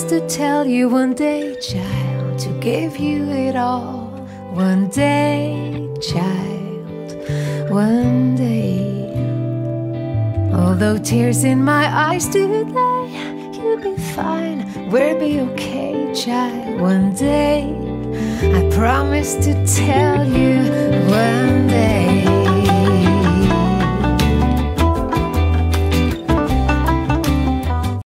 promise to tell you one day, child, to give you it all. One day, child, one day. Although tears in my eyes today, you'll be fine, we'll be okay, child. One day, I promise to tell you one day.